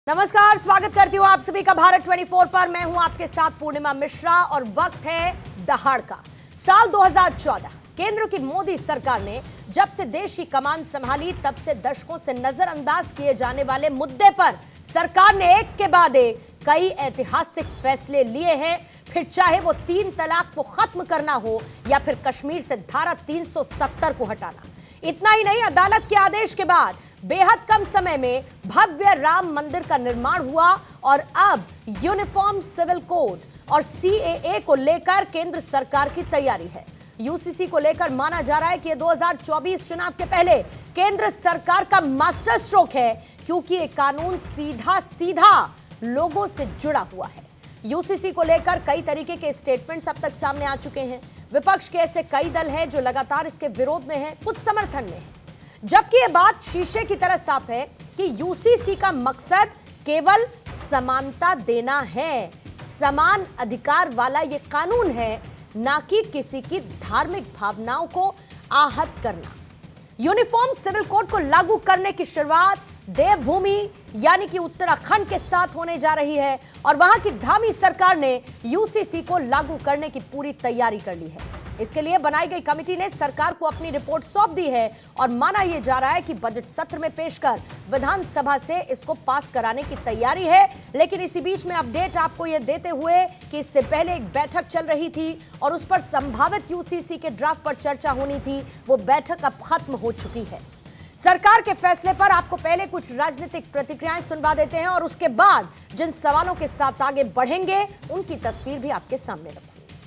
नमस्कार, स्वागत करती हूँ आप सभी का भारत 24 पर। मैं हूं आपके साथ पूर्णिमा मिश्रा और वक्त है दहाड़ का। साल 2014 केंद्र की मोदी सरकार ने जब से देश की कमान संभाली तब से दशकों से नजरअंदाज किए जाने वाले मुद्दे पर सरकार ने एक के बाद एक कई ऐतिहासिक फैसले लिए हैं। फिर चाहे वो 3 तलाक को खत्म करना हो या फिर कश्मीर से धारा 370 को हटाना। इतना ही नहीं, अदालत के आदेश के बाद बेहद कम समय में भव्य राम मंदिर का निर्माण हुआ और अब यूनिफॉर्म सिविल कोड और सीएए को लेकर केंद्र सरकार की तैयारी है। यूसीसी को लेकर माना जा रहा है कि ये 2024 चुनाव के पहले केंद्र सरकार का मास्टर स्ट्रोक है, क्योंकि ये कानून सीधा सीधा लोगों से जुड़ा हुआ है। यूसीसी को लेकर कई तरीके के स्टेटमेंट्स अब तक सामने आ चुके हैं। विपक्ष के ऐसे कई दल हैं जो लगातार इसके विरोध में हैं, कुछ समर्थन में हैं। जबकि यह बात शीशे की तरह साफ है कि यूसीसी का मकसद केवल समानता देना है। समान अधिकार वाला यह कानून है, ना कि किसी की धार्मिक भावनाओं को आहत करना। यूनिफॉर्म सिविल कोड को लागू करने की शुरुआत देवभूमि यानी कि उत्तराखंड के साथ होने जा रही है और वहां की धामी सरकार ने यूसीसी को लागू करने की पूरी तैयारी कर ली है। इसके लिए बनाई गई कमेटी ने सरकार को अपनी रिपोर्ट सौंप दी है और माना यह जा रहा है कि बजट सत्र में पेश कर विधानसभा से इसको पास कराने की तैयारी है। लेकिन इसी बीच में अपडेट आपको यह देते हुए कि इससे पहले एक बैठक चल रही थी और उस पर संभावित यूसीसी के ड्राफ्ट पर चर्चा होनी थी, वो बैठक अब खत्म हो चुकी है। सरकार के फैसले पर आपको पहले कुछ राजनीतिक प्रतिक्रियाएं सुनवा देते हैं और उसके बाद जिन सवालों के साथ आगे बढ़ेंगे उनकी तस्वीर भी आपके सामने रखूंगी।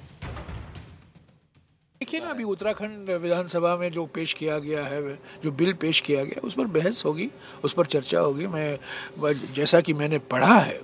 देखिए ना, अभी उत्तराखंड विधानसभा में जो पेश किया गया है, जो बिल पेश किया गया, उस पर बहस होगी, उस पर चर्चा होगी। मैं जैसा कि मैंने पढ़ा है,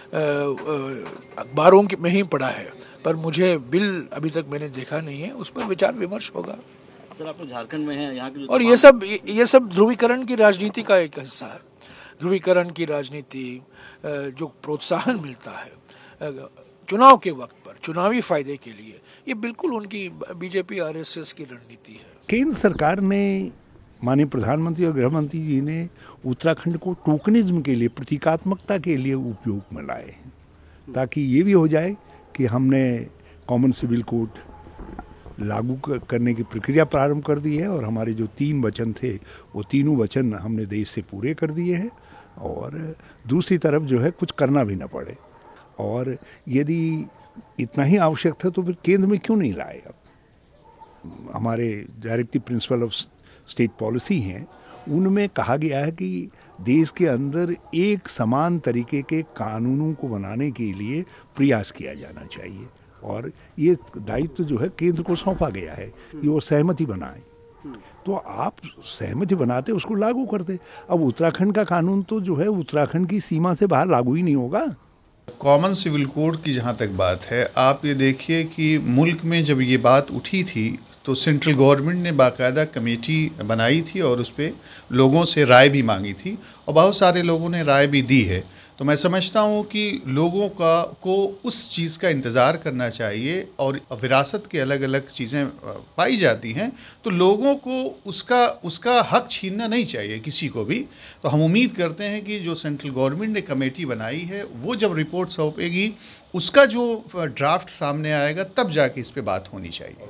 अखबारों में ही पढ़ा है, पर मुझे बिल अभी तक मैंने देखा नहीं है, उस पर विचार विमर्श होगा। सर, आप तो झारखंड में हैं, यहाँ के और ये सब ध्रुवीकरण की राजनीति का एक हिस्सा है। ध्रुवीकरण की राजनीति, जो प्रोत्साहन मिलता है चुनाव के वक्त पर चुनावी फायदे के लिए, ये बिल्कुल उनकी बीजेपी आरएसएस की रणनीति है। केंद्र सरकार ने, माननीय प्रधानमंत्री और गृह मंत्री जी ने उत्तराखंड को टोकनिज्म के लिए, प्रतीकात्मकता के लिए उपयोग में लाए हैं, ताकि ये भी हो जाए कि हमने कॉमन सिविल कोड लागू करने की प्रक्रिया प्रारंभ कर दी है और हमारे जो 3 वचन थे वो तीनों वचन हमने देश से पूरे कर दिए हैं और दूसरी तरफ जो है कुछ करना भी ना पड़े। और यदि इतना ही आवश्यक था तो फिर केंद्र में क्यों नहीं लाए? अब हमारे directive principle of state policy हैं, उनमें कहा गया है कि देश के अंदर एक समान तरीके के कानूनों को बनाने के लिए प्रयास किया जाना चाहिए और ये दायित्व जो है केंद्र को सौंपा गया है कि वो सहमति बनाए। तो आप सहमति बनाते उसको लागू करते। अब उत्तराखंड का कानून तो जो है उत्तराखंड की सीमा से बाहर लागू ही नहीं होगा। कॉमन सिविल कोड की जहाँ तक बात है, आप ये देखिए कि मुल्क में जब ये बात उठी थी तो सेंट्रल गवर्नमेंट ने बाकायदा कमेटी बनाई थी और उस पर लोगों से राय भी मांगी थी और बहुत सारे लोगों ने राय भी दी है। तो मैं समझता हूँ कि लोगों को उस चीज़ का इंतज़ार करना चाहिए और विरासत के अलग अलग चीज़ें पाई जाती हैं तो लोगों को उसका हक छीनना नहीं चाहिए किसी को भी। तो हम उम्मीद करते हैं कि जो सेंट्रल गवर्नमेंट ने कमेटी बनाई है वो जब रिपोर्ट सौंपेगी, उसका जो ड्राफ्ट सामने आएगा तब जाके इस पर बात होनी चाहिए।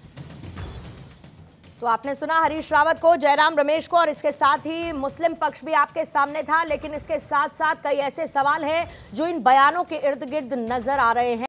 तो आपने सुना हरीश रावत को, जयराम रमेश को और इसके साथ ही मुस्लिम पक्ष भी आपके सामने था। लेकिन इसके साथ साथ कई ऐसे सवाल हैं जो इन बयानों के इर्द गिर्द नजर आ रहे हैं।